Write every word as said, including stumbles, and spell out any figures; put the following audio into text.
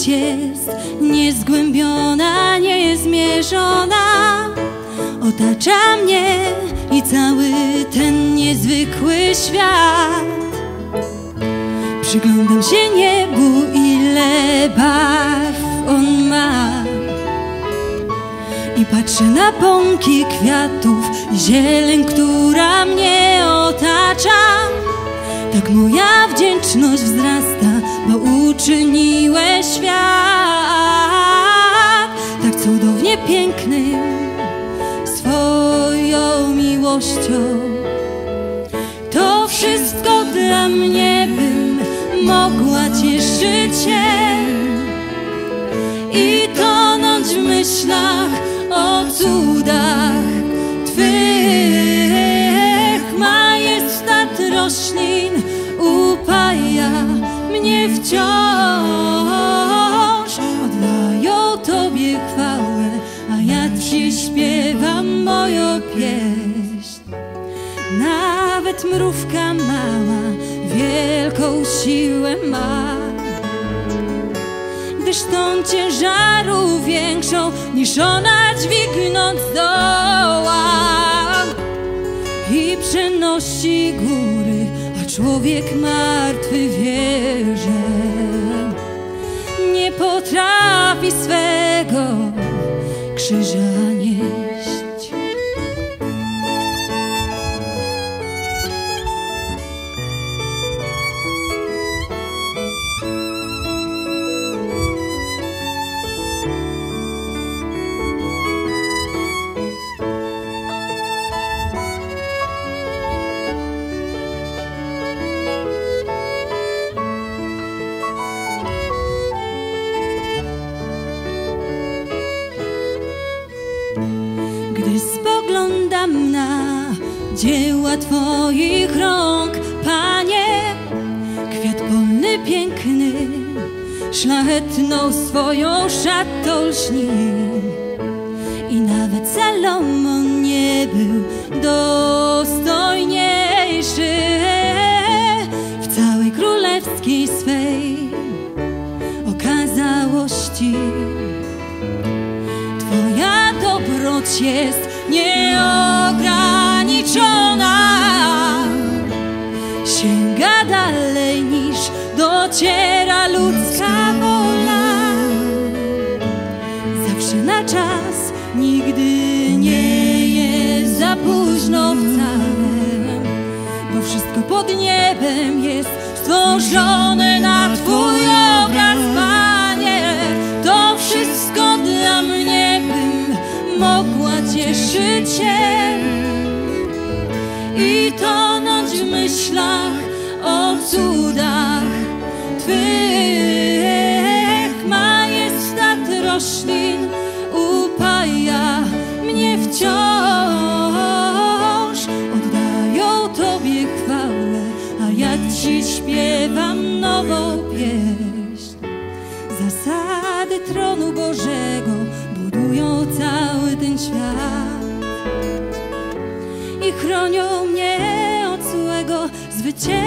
miłość jest niezgłębiona, niezmierzona. Otacza mnie i cały ten niezwykły świat. Przyglądam się niebu, ile barw on ma, i patrzę na pąki kwiatów i zieleń, która mnie otacza. Tak moja wdzięczność wzrasta, bo uczyniłeś świat tak cudownie pięknym swoją miłością. To wszystko dla mnie, bym mogła cieszyć się i tonąć w myślach o cudach Twych. Majestat roślin upaja mnie wciąż. Oddają Tobie chwałę, a ja Ci śpiewam moją pieśń. Nawet mrówka mała wielką siłę ma, gdyż ton ciężaru większą niż ona dźwignąć zdoła i przenosi góry, a człowiek martwy wie, że nie potrafi swego krzyża nieść. Gdy spoglądam na dzieła Twoich rąk, Panie, kwiat polny piękny, szlachetną swoją szatą lśni. I nawet Salomon nie był dostojniejszy w całej królewskiej swej okazałości. Twoja dobroć jest nieograniczona, sięga dalej niż dociera ludzka wola. Zawsze na czas, nigdy nie jest za późno wcale, bo wszystko pod niebem jest stworzone na Twój obraz, Panie. To wszystko dla mnie, bym mogła cieszyć się i tonąć w myślach o cudach Twych. Majestat roślin upaja mnie wciąż. Oddają Tobie chwałę, a ja Ci śpiewam nową pieśń. Zasady tronu Bożego budują cały ten świat i chronią mnie od złego. Zwycięstwo